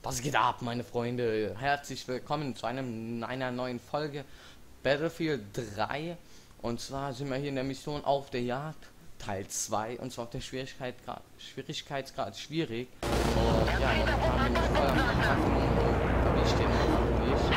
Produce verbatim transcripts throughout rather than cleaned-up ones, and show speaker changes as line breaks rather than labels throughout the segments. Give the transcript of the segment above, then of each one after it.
Was geht ab, meine Freunde? Herzlich willkommen zu einem, einer neuen Folge Battlefield drei. Und zwar sind wir hier in der Mission Auf der Jagd, Teil zwei. Und zwar auf der Schwierigkeitsgrad, Schwierigkeitsgrad schwierig. Und ja, momentan bin ich voll am Verpacken und ich stehe noch nicht.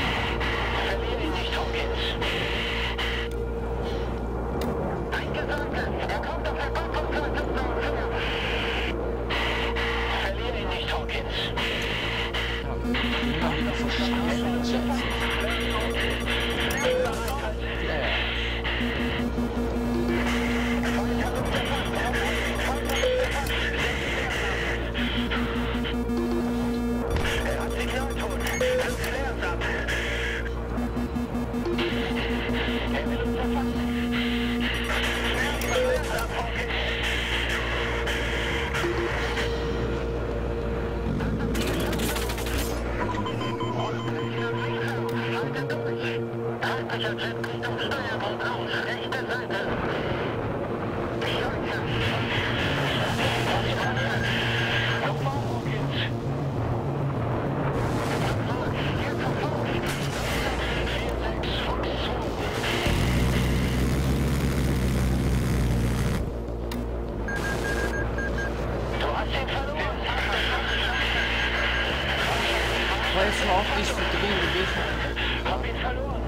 Weißt du, auf dich zu drehen gewesen? Hab ihn verloren.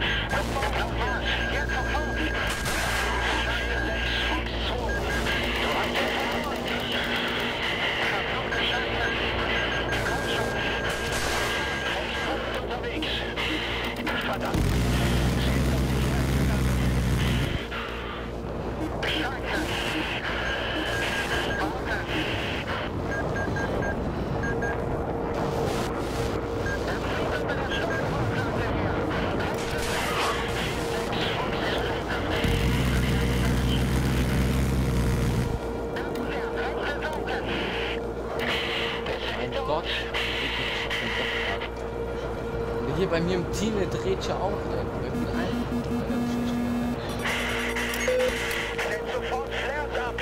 Jetzt sofort. Unterwegs. Verdammt. Hier bei mir im Team, der dreht ja auch. Ne? Sofort Flares ab.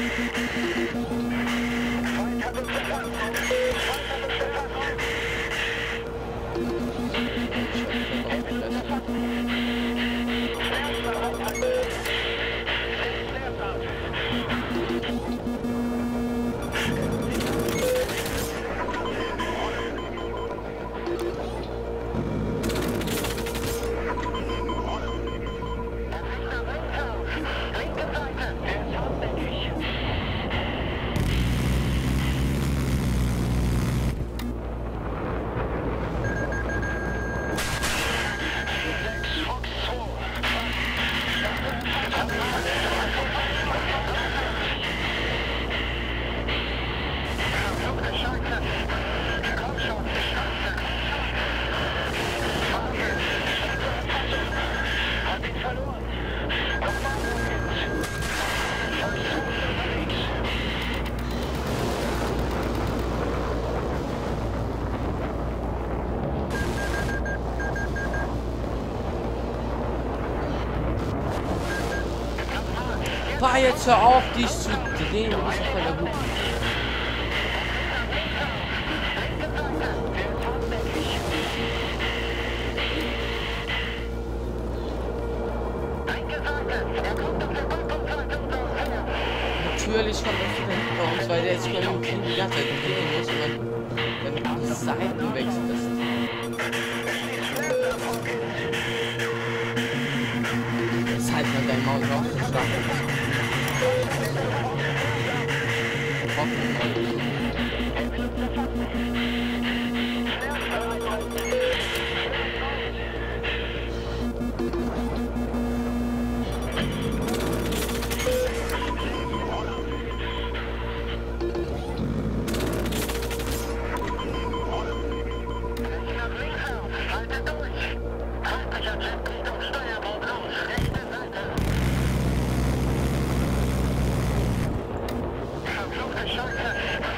War jetzt hör auf, dich zu drehen, du bist voll der Gut. Natürlich kommt er wieder hinter uns, weil der jetzt über den Krieg die ganze Zeit gehen muss und dann die Seiten wechseln lässt. Jetzt halt mal dein Maul noch so stark. Scheiße!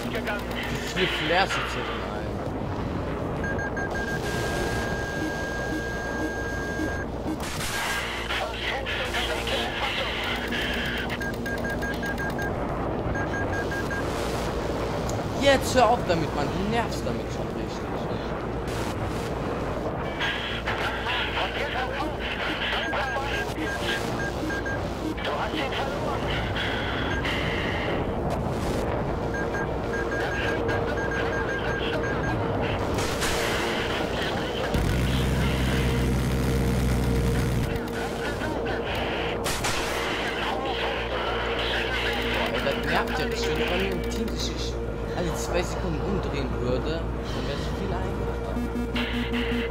Wie viele Flares jetzt hier drin ein? Jetzt hör auf damit, man. Du nervst damit schon richtig. Nervt ja nicht, wenn du bei mir im Team sich alle zwei Sekunden umdrehen würde, dann wäre es viel einfacher.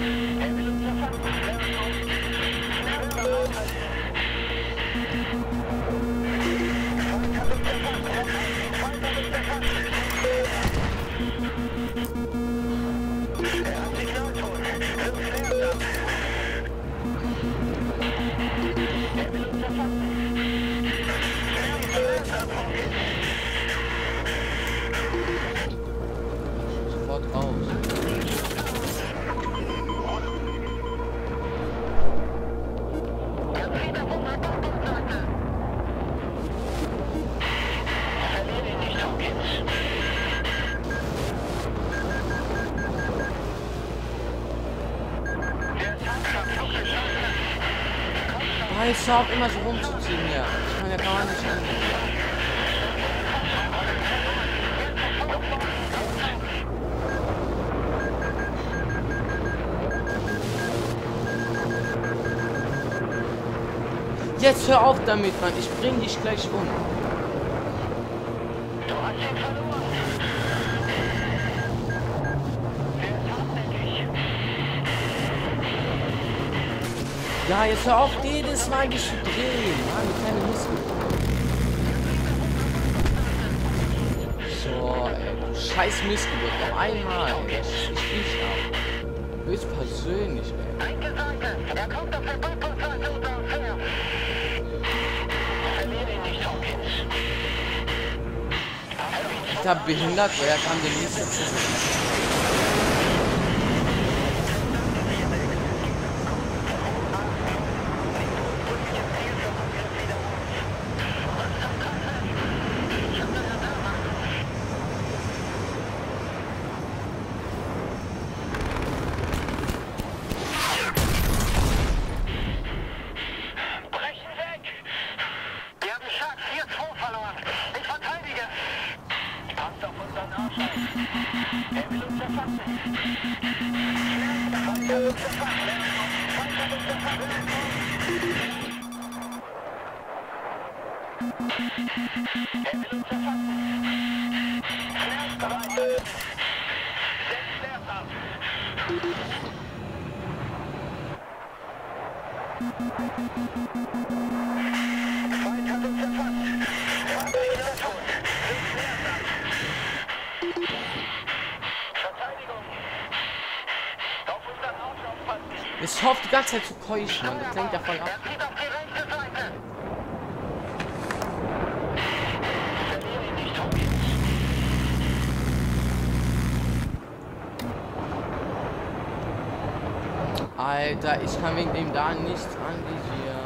Sofort raus. Weißt du, auch immer so rumzuziehen hier. Ich kann ja gar nicht angehen. Jetzt hör auf damit, Mann. Ich bring dich gleich um. Ja, jetzt hör auf, jedes Mal dich zu drehen. Mann, keine Missgeburt. So, ey, du scheiß Missgeburt. Noch einmal, ey. Ich dich ab. Höchst persönlich, ey. Er kommt auf der Ballkonferenz und fair. Verliere ihn nicht, Hawkins. Ist er behindert? Woher kam der nächste Zug? Ich hoffe die ganze Zeit zu keuchen, Mann. Das lenkt davon ab. Alter, ich kann wegen dem da nichts anvisieren.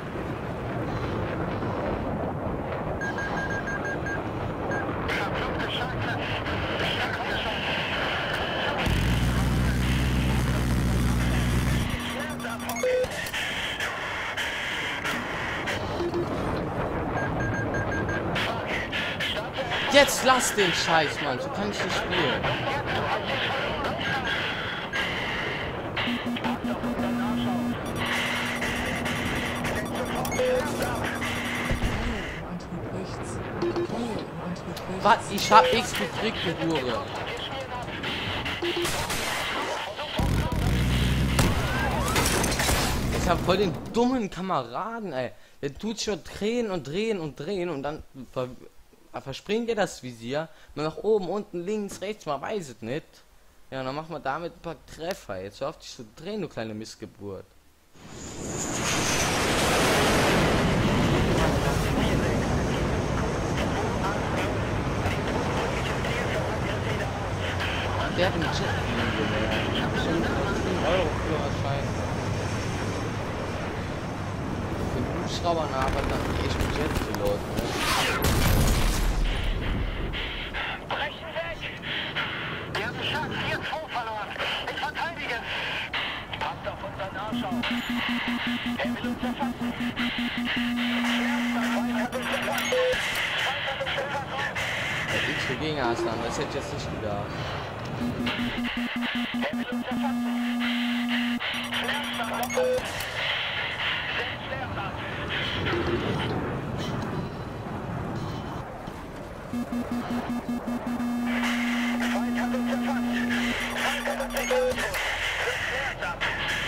Jetzt lass den Scheiß, Mann. So kann ich nicht spielen. Was? Ich hab X gekriegt, du Hure. Ich hab voll den dummen Kameraden, ey. Der tut schon drehen und drehen und drehen und dann ver verspringt ihr das Visier. Mal nach oben, unten, links, rechts, man weiß es nicht. Ja, dann machen wir damit ein paar Treffer. Jetzt hör auf dich zu drehen, du kleine Missgeburt. der hat einen Jet-Gewehr. Schon fünfzehn Euro Führerschein. Für einen Hubschrauber, na, aber dann echt ein Jetpilot, ne?
Brechen weg! Wir haben Schaden vier zwei verloren. Ich verteidige. Passt auf unseren Arsch auf. Er will uns erfassen.
X für Gegenhassland, das hätte ich jetzt nicht gedacht.
Er will uns erfassen. Feind hat uns erfasst. Feind hat uns egal. Schwert ab.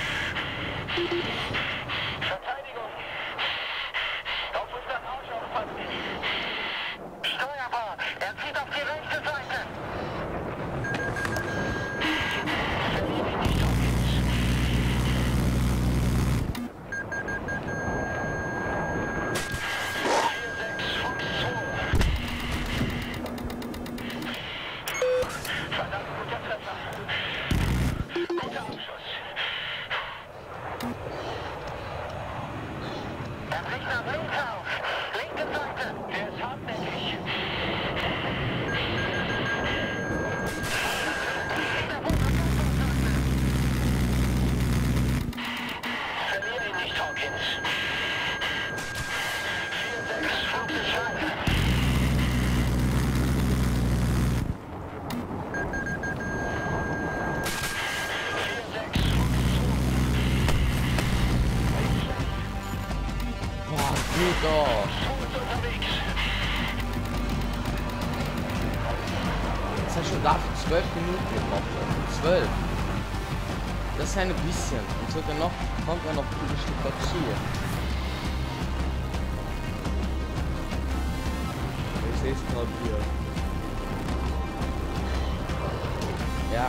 Verteidigung. Auf unseren Arsch aufpassen. Steuerbar. Er zieht auf die rechte Seite. Verliere ihn nicht, Hawkins. vier sechs fünf zwei. Verdammt guter Treffer. Guter Abschuss. Er bricht nach links auf. Linke Seite. Der ist hartnäckig. Verliere ihn nicht, Hawkins. vier sechs fünf zwei. vier sechs fünf
Boah, gut doch.
zwei. Gut unterwegs.
Das hat schon dafür zwölf Minuten gebraucht. zwölf. Das ist ja ein bisschen. Und sogar noch kommt ja noch ein Stück dazu. Ich sehe es gerade hier. Ja.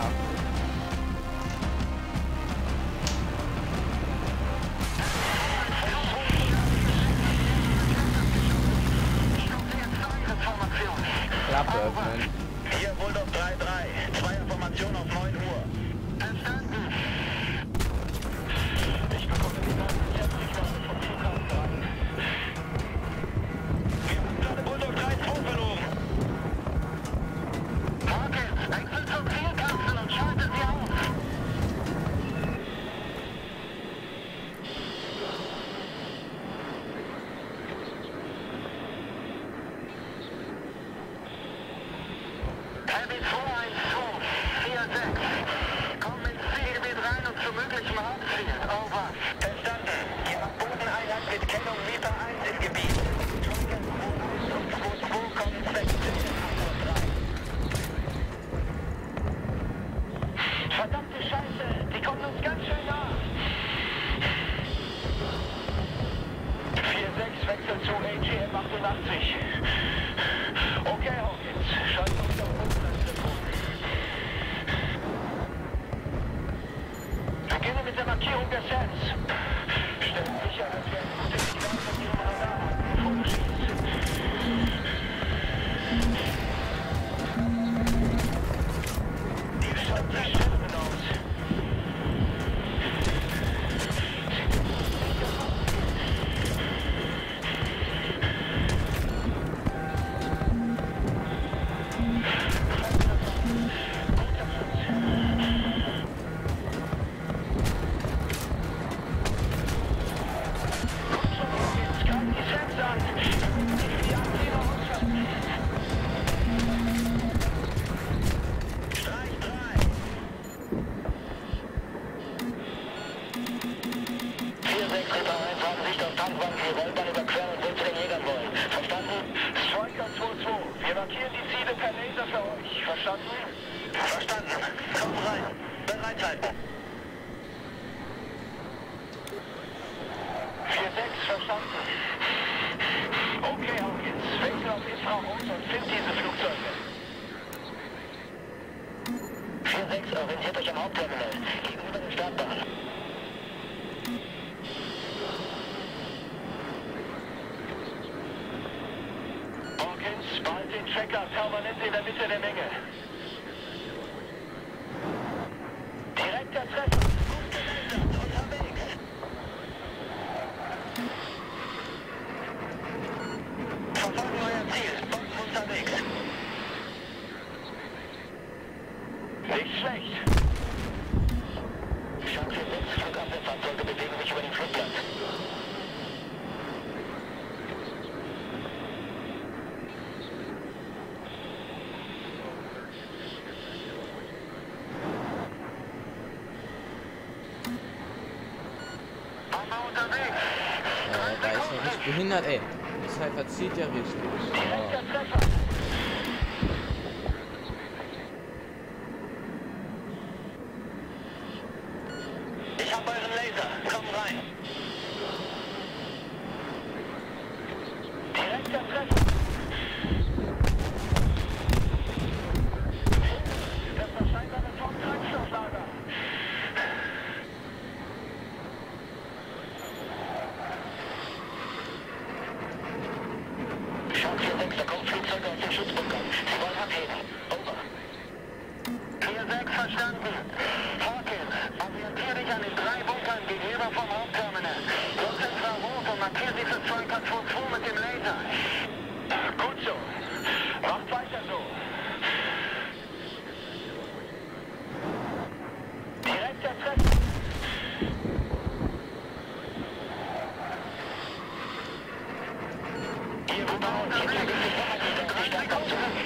Klappe öffnen.
Hier Bulldog drei drei. Zweierformation auf neun Uhr. Verstanden. Ich bekomme die Daten jetzt. Ich werde vom Flughafen dran. Wir haben gerade Bulldog drei zwei verloren. Hawkins, wechsel zur Zielkapsel und schalte sie auf. Heavy zwei eins zwei, vier sechs. Komm ins Zielgebiet rein und zu möglichem Hauptziel. Over. Verstanden. Ihr habt Bodeneinheit mit Kennung Meter eins im Gebiet. Trunken zwei eins und zwei zwei kommen sechzehn. Verdammte Scheiße, die kommen uns ganz schön nah. vier sechs wechselt zu A G M achtundachtzig. Okay, Hawkins, schalt uns auf Bodeneinstellung. Beginne mit der Markierung der Sens. Stellen sicher, dass wir ein gutes Signal von ihrem Radar haben, bevor du schießt. Die schaut sich Stellungen aus. Verstanden? Verstanden. Komm rein. Bereithalten. vier sechs, verstanden. Okay, Hawkins. Wechsel auf Infrarot und find diese Flugzeuge. vier sechs, orientiert euch am Hauptterminal. Gegenüber der Startbahn. Hawkins, behalt den Tracker permanent in der Mitte der Menge.
Behindert, ey. Das halt verzieht ja richtig.
Direkter
Oh.
Treffer. Ich hab euren Laser. Komm rein. Direkter Treffer. Das ist scheinbar ein Treibstofflager. Schaut vier sechs, da kommt Flugzeuge aus dem Schutzbunker. Sie wollen abheben. Over. vier sechs verstanden. Hawkins, orientiere dich an den drei Bunkern gegenüber vom Hauptterminal. Dort sind zwar rot und markiere sie für Striker zwei zwei mit dem Laser. Gut so. Macht weiter so. Direkter Treffer. Hier überbauen, hier gibt es die Startbahn zurück.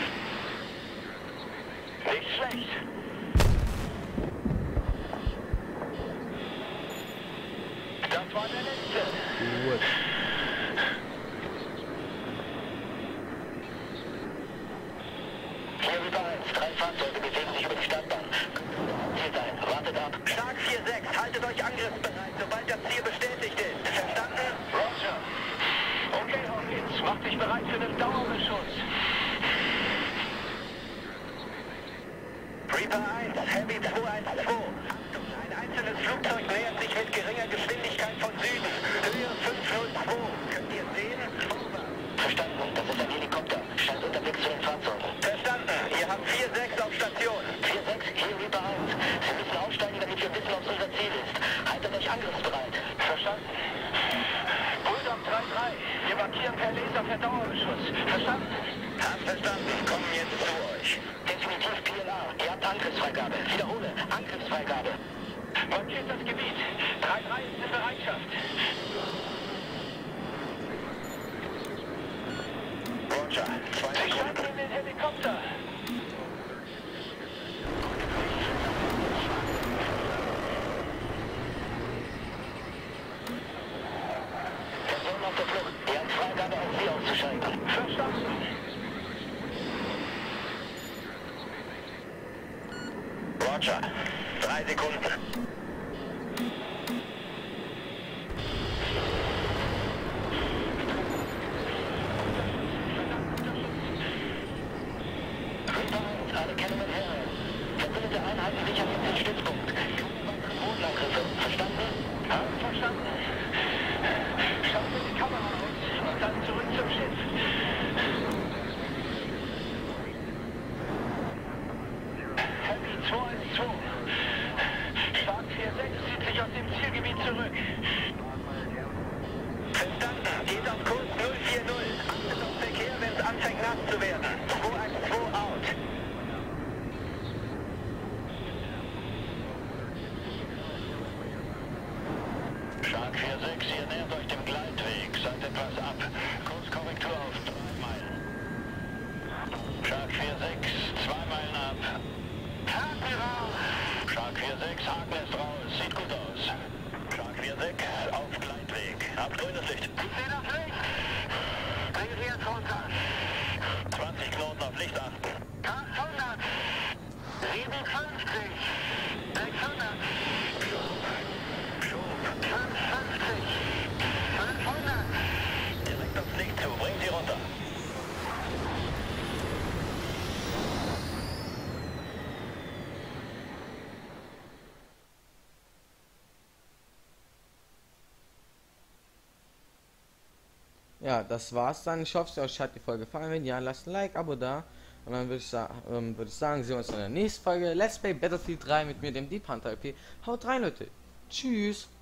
Nicht schlecht. Das war der letzte.
Gut.
Hier über eins, drei Fahrzeuge bewegen sich über die Startbahn. Hier sein, wartet ab. Stark vier sechs, haltet euch angriffsbereit, sobald das Ziel bestätigt ist. Verstanden? Roger. Okay, Hawkins, macht dich bereit für den Dauerbeschuss. Reaper eins, Heavy zwei eins zwei. Achtung, ein einzelnes Flugzeug nähert sich mit geringer Geschwindigkeit von Süden. Höhe fünf null zwei. Könnt ihr sehen? Over. Verstanden, das ist ein Helikopter. Scheint unterwegs zu den Fahrzeugen. Verstanden, ihr habt vier sechs auf Station. vier sechs, hier Reaper eins. Sie müssen aussteigen, damit wir wissen, ob es unser Ziel ist. Haltet euch angriffsbereit. Verstanden. Bulldog drei drei, wir markieren per Laser für Dauerbeschuss. Verstanden? Hab verstanden, kommen jetzt zu euch. Definitiv P L A, ihr habt Angriffsfreigabe. Wiederhole, Angriffsfreigabe. Markiert das Gebiet. drei drei ist in Bereitschaft. Roger, zwei
Sie
Sekunden.
starten in den Helikopter.
Personen auf der Flucht. Ihr habt Freigabe, auf sie auszuschalten.
Verstanden.
Roger, drei Sekunden. Reaper eins, alle Kennungen her. Verbündete Einheiten sichern jetzt den Stützpunkt. Keine weiteren Bodenangriffe. Verstanden?
Ja, verstanden. Schaut mir die Kamera aus und dann zurück zum Schiff. Heavy zwei eins zwei. Stark vier sechs zieht sich aus dem Zielgebiet zurück.
Verstanden. Geht auf Kurs null vier null. Achtet auf Verkehr, wenn es anfängt nass zu werden. zwei eins zwei out. Shark vier sechs, ihr nähert euch dem Gleitweg. Seid etwas ab. Kurskorrektur auf drei Meilen. Shark vier sechs, zwei Meilen ab. Haken raus! Shark vier sechs, Haken ist raus. Sieht gut aus. Shark vier sechs, auf Gleitweg. Habt grünes Licht.
Ich sehe das Licht. Bringen Sie jetzt runter.
zwanzig Knoten auf Licht achten.
achthundert. siebenundfünfzig. sechshundert.
Schub.
fünfhundertfünfzig. fünfhundert.
Direkt aufs Licht zu. Bringt sie runter.
Ja, das war's dann. Ich hoffe, euch hat die Folge gefallen. Wenn ja, lasst ein Like, Abo da. Und dann würde ich, sa ähm, würd ich sagen, sehen wir uns in der nächsten Folge. Let's Play Battlefield drei mit mir, dem Deep Hunter L P. Haut rein, Leute. Tschüss.